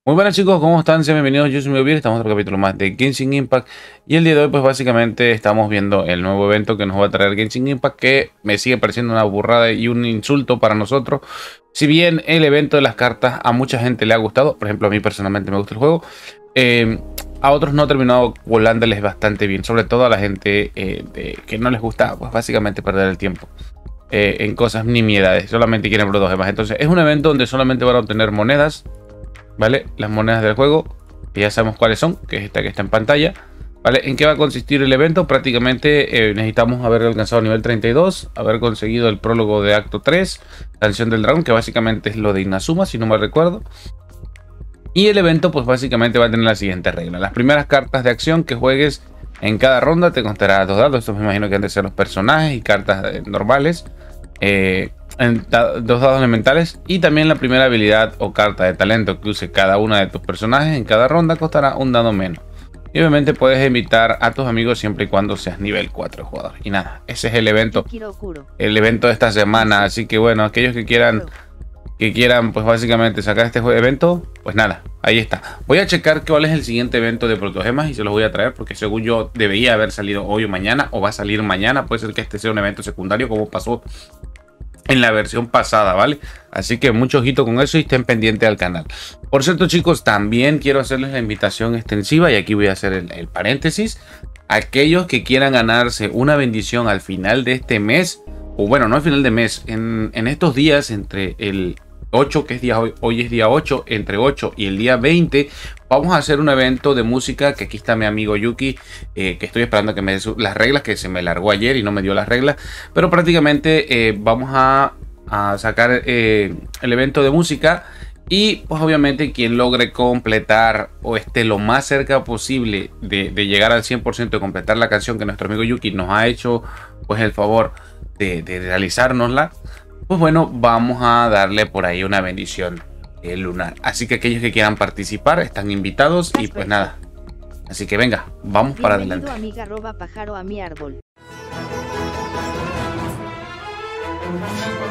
Muy buenas chicos, ¿cómo están? Sean bienvenidos, yo soy Miguel, estamos en otro capítulo más de Genshin Impact. Y el día de hoy pues básicamente estamos viendo el nuevo evento que nos va a traer Genshin Impact, que me sigue pareciendo una burrada y un insulto para nosotros. Si bien el evento de las cartas a mucha gente le ha gustado, por ejemplo a mí personalmente me gusta el juego, a otros no ha terminado volándoles bastante bien, sobre todo a la gente que no les gusta pues básicamente perder el tiempo en cosas nimiedades, solamente quieren protogemas. Entonces es un evento donde solamente van a obtener monedas, ¿vale? Las monedas del juego, que ya sabemos cuáles son, que es esta que está en pantalla, ¿vale? ¿En qué va a consistir el evento? Prácticamente necesitamos haber alcanzado nivel 32, haber conseguido el prólogo de acto 3, Canción del Dragón, que básicamente es lo de Inazuma, si no mal recuerdo. Y el evento pues básicamente va a tener la siguiente regla: las primeras cartas de acción que juegues en cada ronda te constará 2 dados. Esto me imagino que han de ser los personajes y cartas normales, 2 dados elementales, y también la primera habilidad o carta de talento que use cada una de tus personajes en cada ronda costará un dado menos. Y obviamente puedes invitar a tus amigos siempre y cuando seas nivel 4 de jugador. Y nada, ese es el evento de esta semana. Así que bueno, aquellos que quieran pues básicamente sacar este evento, pues nada, ahí está. Voy a checar cuál es el siguiente evento de protogemas y se los voy a traer, porque según yo debería haber salido hoy o mañana, o va a salir mañana. Puede ser que este sea un evento secundario como pasó en la versión pasada, ¿vale? Así que mucho ojito con eso y estén pendientes al canal. Por cierto chicos, también quiero hacerles la invitación extensiva, y aquí voy a hacer el paréntesis. Aquellos que quieran ganarse una bendición al final de este mes, o bueno, no al final de mes, en estos días entre el 8, que es día hoy es día 8, entre 8 y el día 20, vamos a hacer un evento de música, que aquí está mi amigo Yuki, que estoy esperando que me dé las reglas, que se me largó ayer y no me dio las reglas, pero prácticamente vamos a sacar el evento de música. Y pues obviamente quien logre completar o esté lo más cerca posible de llegar al 100% de completar la canción que nuestro amigo Yuki nos ha hecho pues el favor de realizárnosla, pues bueno, vamos a darle por ahí una bendición lunar. Así que aquellos que quieran participar están invitados. Y pues nada, así que venga, vamos para adelante. Amiga, roba pájaro a mi árbol.